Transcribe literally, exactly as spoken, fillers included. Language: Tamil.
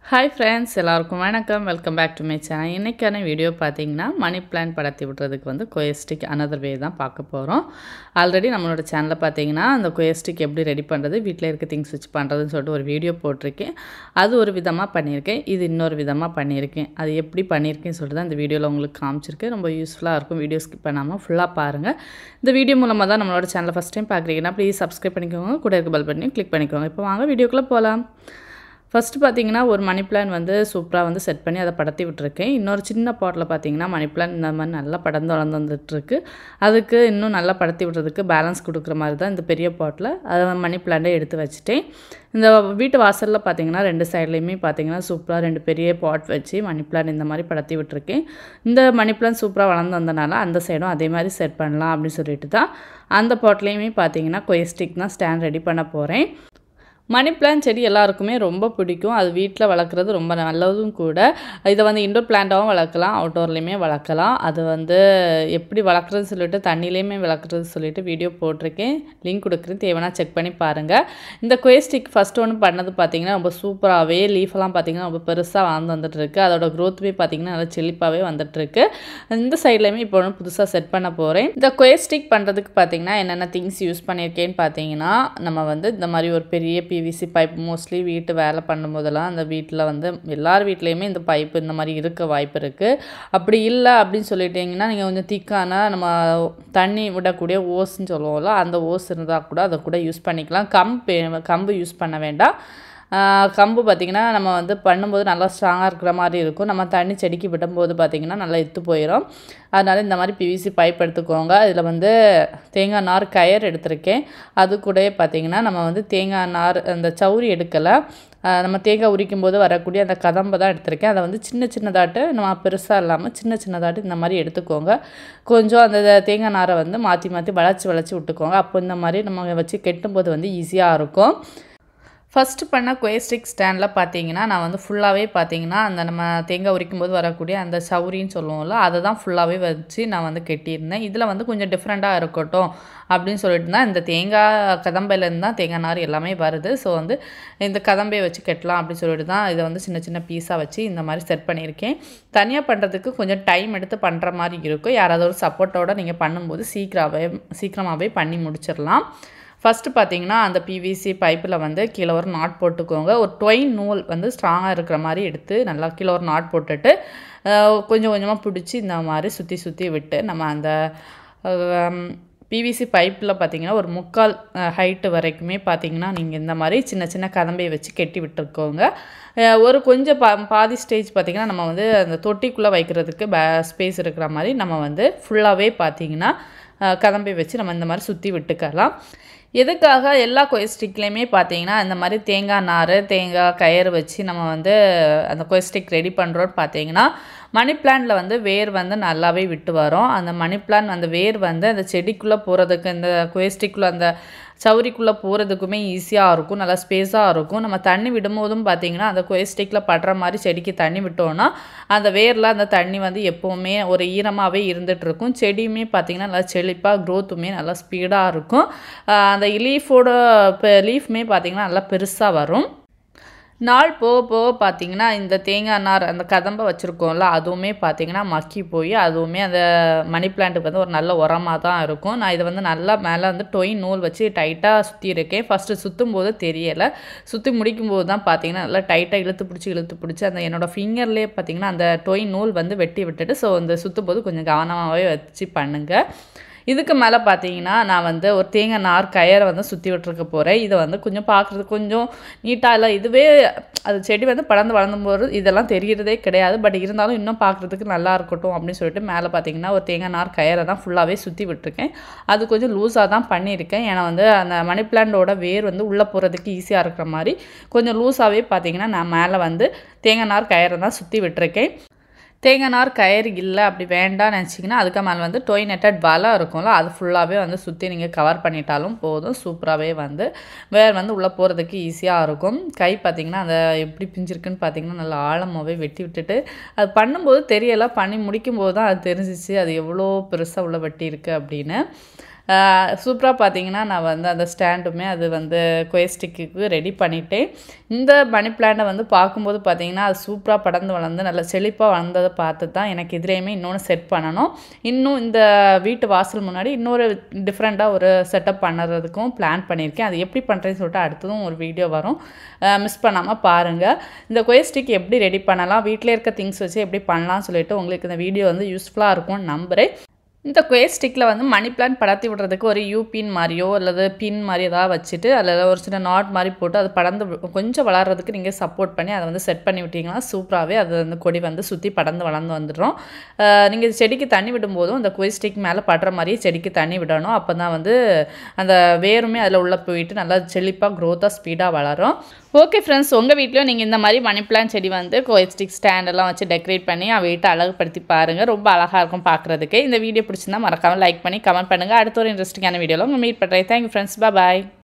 Hi friends, எல்லாருக்கும் வணக்கம். Welcome back to my channel. இன்னைக்கான வீடியோ பார்த்தீங்கன்னா மணி பிளான்ட் படத்தி விடுறதுக்கு வந்து கொயஸ்டிக் அனதர் வே தான் பார்க்க போகிறோம். ஆல்ரெடி நம்மளோட சேனலில் பார்த்தீங்கன்னா அந்த கொயஸ்டிக் எப்படி ரெடி பண்ணுறது, வீட்டில் இருக்க திங்ஸ் வச்சு பண்ணுறதுன்னு சொல்லிட்டு ஒரு வீடியோ போட்டிருக்கேன். அது ஒரு விதமாக பண்ணியிருக்கேன், இது இன்னொரு விதமாக பண்ணியிருக்கேன். அது எப்படி பண்ணியிருக்கேன்னு சொல்லிட்டு தான் இந்த வீடியோவில் உங்களுக்கு காமிச்சிருக்கேன். ரொம்ப யூஸ்ஃபுல்லாக இருக்கும். வீடியோ ஸ்கிப் பண்ணாமல் ஃபுல்லாக பாருங்கள். இந்த வீடியோ மூலமாக தான் நம்மளோட சேனலை ஃபஸ்ட் டைம் பார்க்குறீங்கன்னா ப்ளீஸ் சப்ஸ்கிரைப் பண்ணிக்கோங்க, கூட இருக்க பெல் பட்டனையும் கிளிக் பண்ணிக்கோங்க. இப்போ வாங்க வீடியோக்குள்ளே போகலாம். ஃபஸ்ட்டு பார்த்தீங்கன்னா ஒரு மணி பிளான் வந்து சூப்பராக வந்து செட் பண்ணி அதை படத்தி விட்டுருக்கேன். இன்னொரு சின்ன பாட்டில் பார்த்தீங்கன்னா மணி பிளான் இந்த மாதிரி நல்லா படர்ந்து வளர்ந்து வந்துட்டுருக்கு. அதுக்கு இன்னும் நல்லா படத்தி விடுறதுக்கு பேலன்ஸ் கொடுக்குற மாதிரி தான் இந்த பெரிய பாட்டில் அதை மணி பிளான்ட்டை எடுத்து வச்சுட்டேன். இந்த வீட்டு வாசலில் பார்த்தீங்கன்னா ரெண்டு சைட்லேயுமே பார்த்தீங்கன்னா சூப்பராக ரெண்டு பெரிய பாட் வச்சு மணி பிளான் இந்த மாதிரி படத்தி விட்டுருக்கேன். இந்த மணி பிளான் சூப்பராக வளர்ந்து வந்தனால அந்த சைடும் அதே மாதிரி செட் பண்ணலாம் அப்படின்னு சொல்லிட்டு தான் அந்த பாட்லேயுமே பார்த்தீங்கன்னா கொயஸ்டிக் தான் ஸ்டாண்ட் ரெடி பண்ண போகிறேன். மணி பிளான்ட் செடி எல்லாருக்குமே ரொம்ப பிடிக்கும். அது வீட்டில் வளர்க்குறது ரொம்ப நல்லதும் கூட. இதை வந்து இன்டோர் பிளான்ட்டாகவும் வளர்க்கலாம், அவுட்டோர்லேயுமே வளர்க்கலாம். அது வந்து எப்படி வளர்க்குறது சொல்லிட்டு தண்ணியிலையுமே வளர்க்குறது சொல்லிட்டு வீடியோ போட்டிருக்கேன், லிங்க் கொடுக்குறேன், தேவைன்னா செக் பண்ணி பாருங்கள். இந்த கொயஸ்டிக் ஃபஸ்ட் ஒன்று பண்ணது பார்த்திங்கன்னா ரொம்ப சூப்பராகவே லீஃபெல்லாம் பார்த்திங்கன்னா ரொம்ப பெருசாக வளர்ந்து வந்துட்டுருக்கு. அதோட க்ரோத்துமே பார்த்திங்கன்னா நல்லா செழிப்பாகவே வந்துட்டுருக்கு. இந்த சைட்லேயுமே இப்போ ஒன்று புதுசாக செட் பண்ண போகிறேன். இந்த கொயஸ்டிக் பண்ணுறதுக்கு பார்த்திங்கன்னா என்னென்ன திங்ஸ் யூஸ் பண்ணியிருக்கேன்னு பார்த்தீங்கன்னா, நம்ம வந்து இந்த மாதிரி ஒரு பெரிய பிவிசி பைப் மோஸ்ட்லி வீட்டு வேலை பண்ணும்போதெல்லாம் அந்த வீட்டில் வந்து எல்லார் வீட்லேயுமே இந்த பைப்பு இந்த மாதிரி இருக்க வாய்ப்பு இருக்குது. அப்படி இல்லை அப்படின்னு சொல்லிட்டிங்கன்னா நீங்கள் கொஞ்சம் திக்கான நம்ம தண்ணி விடக்கூடிய ஓஸ்ன்னு சொல்லுவோம்ல, அந்த ஓஸ் இருந்தால் கூட அதை கூட யூஸ் பண்ணிக்கலாம். கம்பு கம்பு யூஸ் பண்ண வேண்டாம். கம்பு பார்த்திங்கன்னா நம்ம வந்து பண்ணும்போது நல்லா ஸ்ட்ராங்காக இருக்கிற மாதிரி இருக்கும். நம்ம தண்ணி செடிக்கு விடும்போது பார்த்திங்கன்னா நல்லா எத்து போயிடும். அதனால் இந்த மாதிரி பிவிசி பைப் எடுத்துக்கோங்க. இதில் வந்து தேங்காய் நார் கயர் எடுத்திருக்கேன். அது கூட பார்த்திங்கன்னா நம்ம வந்து தேங்காய் நார் அந்த சவுரி எடுக்கலை, நம்ம தேங்காய் உரிக்கும் போது வரக்கூடிய அந்த கதம்பை தான் எடுத்திருக்கேன். அதை வந்து சின்ன சின்னதாட்டு நம்ம பெருசாக இல்லாமல் சின்ன சின்னதாட்டு இந்த மாதிரி எடுத்துக்கோங்க. கொஞ்சம் அந்த தேங்காய் நாரை வந்து மாற்றி மாற்றி வளைச்சி வளைச்சி விட்டுக்கோங்க. அப்போ இந்த மாதிரி நம்ம வச்சு கெட்டும்போது வந்து ஈஸியாக இருக்கும். ஃபஸ்ட்டு பண்ண கொயஸ்டிக் ஸ்டாண்டில் பார்த்தீங்கன்னா நான் வந்து ஃபுல்லாகவே பார்த்தீங்கன்னா அந்த நம்ம தேங்காய் உரிக்கும் போது வரக்கூடிய அந்த சவுரின்னு சொல்லுவோம்ல, அதை தான் ஃபுல்லாகவே வச்சு நான் வந்து கெட்டியிருந்தேன். இதில் வந்து கொஞ்சம் டிஃப்ரெண்ட்டாக இருக்கட்டும் அப்படின்னு சொல்லிட்டு தான் இந்த தேங்காய் கதம்பையிலேருந்து தான் தேங்காய் நார் எல்லாமே வருது. ஸோ வந்து இந்த கதம்பையை வச்சு கட்டலாம் அப்படின்னு சொல்லிட்டு தான் இதை வந்து சின்ன சின்ன பீஸாக வச்சு இந்த மாதிரி செட் பண்ணியிருக்கேன். தனியாக பண்ணுறதுக்கு கொஞ்சம் டைம் எடுத்து பண்ணுற மாதிரி இருக்கும். யாராவது ஒரு சப்போர்ட்டோடு நீங்கள் பண்ணும்போது சீக்கிரமாகவே சீக்கிரமாகவே பண்ணி முடிச்சிடலாம். ஃபஸ்ட்டு பார்த்தீங்கன்னா அந்த பிவிசி பைப்பில் வந்து கீழே ஒரு நாட் போட்டுக்கோங்க. ஒரு டொயின் நூல் வந்து ஸ்ட்ராங்காக இருக்கிற மாதிரி எடுத்து நல்லா கீழே ஒரு நாட் போட்டுட்டு கொஞ்சம் கொஞ்சமாக பிடிச்சி இந்த மாதிரி சுற்றி சுற்றி விட்டு நம்ம அந்த பிவிசி பைப்பில் பார்த்திங்கன்னா ஒரு முக்கால் ஹைட்டு வரைக்குமே பார்த்திங்கன்னா நீங்கள் இந்த மாதிரி சின்ன சின்ன கதம்பையை வச்சு கெட்டி விட்டுருக்கோங்க. ஒரு கொஞ்சம் பா பாதி ஸ்டேஜ் பார்த்திங்கன்னா நம்ம வந்து அந்த தொட்டிக்குள்ளே வைக்கிறதுக்கு பே ஸ்பேஸ் இருக்கிற மாதிரி நம்ம வந்து ஃபுல்லாகவே பார்த்திங்கன்னா கதம்பை வச்சு நம்ம இந்த மாதிரி சுற்றி விட்டுக்கலாம். எதுக்காக எல்லா கொயஸ்டிக்லேயுமே பார்த்தீங்கன்னா இந்த மாதிரி தேங்காய் நார் தேங்காய் கயிறு வச்சு நம்ம வந்து அந்த கொயஸ்டிக் ரெடி பண்ணுறோன்னு பார்த்தீங்கன்னா மணி பிளான்ட்டில் வந்து வேர் வந்து நல்லாவே விட்டு வரும். அந்த மணி பிளான் அந்த வேர் வந்து அந்த செடிக்குள்ளே போகிறதுக்கு இந்த கொயஸ்டிக்குள்ளே அந்த சவுரிக்குள்ளே போகிறதுக்குமே ஈஸியாக இருக்கும், நல்லா ஸ்பேஸாக இருக்கும். நம்ம தண்ணி விடும்போதும் பார்த்திங்கன்னா அந்த கொயஸ்டிக்கில் படுற மாதிரி செடிக்கு தண்ணி விட்டோன்னா அந்த வேரில் அந்த தண்ணி வந்து எப்போவுமே ஒரு ஈரமாகவே இருந்துகிட்ருக்கும். செடியுமே பார்த்திங்கன்னா நல்லா செழிப்பாக க்ரோத்துமே நல்லா ஸ்பீடாக இருக்கும். அந்த லீஃபோட இப்போ லீஃப்மே பார்த்திங்கன்னா நல்லா பெருசாக வரும். நாள் போக போக பார்த்திங்கன்னா இந்த தேங்காய் நார் அந்த கதம்பை வச்சுருக்கோம்ல அதுவுமே பார்த்திங்கன்னா மக்கி போய் அதுவுமே அந்த மணி பிளான்ட்டுக்கு வந்து ஒரு நல்ல உரமாக தான் இருக்கும். நான் இதை வந்து நல்லா மேலே வந்து டொயின் நூல் வச்சு டைட்டாக சுற்றி இருக்கேன். ஃபஸ்ட்டு சுற்றும் போது தெரியலை, சுற்றி முடிக்கும் போது தான் பார்த்திங்கன்னா நல்லா டைட்டாக இழுத்து பிடிச்சி இழுத்து பிடிச்சி அந்த என்னோடய ஃபிங்கர்லேயே பார்த்திங்கன்னா அந்த டொயின் நூல் வந்து வெட்டி விட்டுட்டு ஸோ அந்த சுற்றும் போது கொஞ்சம் கவனமாகவே வச்சு பண்ணுங்கள். இதுக்கு மேலே பார்த்தீங்கன்னா நான் வந்து ஒரு தேங்காய் நார் கயரை வந்து சுற்றி விட்டுருக்க போகிறேன். இதை வந்து கொஞ்சம் பார்க்குறது கொஞ்சம் நீட்டாக இல்லை, இதுவே அது செடி வந்து படர்ந்து வளர்ந்தும் போது இதெல்லாம் தெரிகிறதே கிடையாது. பட் இருந்தாலும் இன்னும் பார்க்குறதுக்கு நல்லா இருக்கட்டும் அப்படின்னு சொல்லிட்டு மேலே பார்த்தீங்கன்னா ஒரு தேங்காய் நார் கயரை தான் ஃபுல்லாகவே சுற்றி விட்டுருக்கேன். அது கொஞ்சம் லூஸாக தான் பண்ணியிருக்கேன். ஏன்னா வந்து அந்த மணி பிளான்ட்டோட வேர் வந்து உள்ளே போகிறதுக்கு ஈஸியாக இருக்கிற மாதிரி கொஞ்சம் லூஸாகவே பார்த்தீங்கன்னா நான் மேலே வந்து தேங்காய் நார் கயரை தான் சுற்றி விட்டுருக்கேன். தேங்காய் நார் கயிறு இல்லை அப்படி வேண்டாம்னு நினச்சிங்கன்னா அதுக்கு மேலே வந்து டொய் நெட்டட் வலை இருக்கும்ல அது ஃபுல்லாகவே வந்து சுற்றி நீங்கள் கவர் பண்ணிட்டாலும் போதும். சூப்பராகவே வந்து வேர் வந்து உள்ளே போகிறதுக்கு ஈஸியாக இருக்கும். கை பார்த்திங்கன்னா அந்த எப்படி பிஞ்சிருக்குன்னு பார்த்திங்கன்னா நல்லா ஆழமாகவே வெட்டி விட்டுட்டு அது பண்ணும்போது தெரியலை, பண்ணி முடிக்கும்போது தான் அது தெரிஞ்சிச்சு அது எவ்வளோ பெருசாக உள்ள வெட்டி இருக்குது அப்படின்னு. சூப்பராக பார்த்தீங்கன்னா நான் வந்து அந்த ஸ்டாண்டுமே அது வந்து கொயஸ்டிக்கு ரெடி பண்ணிவிட்டேன். இந்த மணி பிளான்ட்டை வந்து பார்க்கும்போது பார்த்தீங்கன்னா அது சூப்பராக படர்ந்து வளர்ந்து நல்ல செழிப்பாக வளர்ந்ததை பார்த்து தான் எனக்கு இதுலேயுமே இன்னொன்று செட் பண்ணணும். இன்னும் இந்த வீட்டு வாசல் முன்னாடி இன்னொரு டிஃப்ரெண்ட்டாக ஒரு செட்டப் பண்ணுறதுக்கும் பிளான் பண்ணியிருக்கேன். அது எப்படி பண்ணுறேன்னு சொல்லிட்டு அடுத்ததும் ஒரு வீடியோ வரும், மிஸ் பண்ணாமல் பாருங்கள். இந்த கொயஸ்டிக் எப்படி ரெடி பண்ணலாம், வீட்டில் இருக்க திங்ஸ் வச்சு எப்படி பண்ணலாம்னு சொல்லிட்டு உங்களுக்கு இந்த வீடியோ வந்து யூஸ்ஃபுல்லாக இருக்கும்னு நம்புகிறேன். இந்த கொயஸ்டிக்கில் வந்து மணி பிளான்ட் படர்த்தி விடுறதுக்கு ஒரு யூ பின் மாதிரியோ அல்லது பின் மாதிரி ஏதாவது வச்சுட்டு அதில் ஒரு சின்ன நாட் மாதிரி போட்டு அது படர்ந்து கொஞ்சம் வளர்கிறதுக்கு நீங்கள் சப்போர்ட் பண்ணி அதை வந்து செட் பண்ணி விட்டிங்கன்னா சூப்பராகவே அது வந்து கொடி வந்து சுற்றி படர்ந்து வளர்ந்து வந்துடும். நீங்கள் செடிக்கு தண்ணி விடும்போதும் அந்த கொயஸ்டிக் மேலே படுற மாதிரியே செடிக்கு தண்ணி விடணும். அப்போ தான் வந்து அந்த வேருமே அதில் உள்ளே போயிட்டு நல்லா செழிப்பாக க்ரோத்தாக ஸ்பீடாக வளரும். ஓகே ஃப்ரெண்ட்ஸ், உங்கள் வீட்லையும் நீங்கள் இந்த மாதிரி மணி பிளான்ட் செடி வந்து கொயஸ்டிக் ஸ்டாண்டெல்லாம் வச்சு டெக்கரேட் பண்ணி வீட்டை அழகுப்படுத்தி பாருங்கள். ரொம்ப அழகாக இருக்கும் பார்க்குறதுக்கு. இந்த வீடியோ பிடிச்சிருந்தா மறக்காமல் லைக் பண்ணி கமெண்ட் பண்ணுங்கள். அடுத்த ஒரு இன்ட்ரெஸ்டிங்கான வீடியோவில் உங்கள் மீட் பண்ணுறேன். தேங்க்யூ ஃப்ரெண்ட்ஸ், பாய்.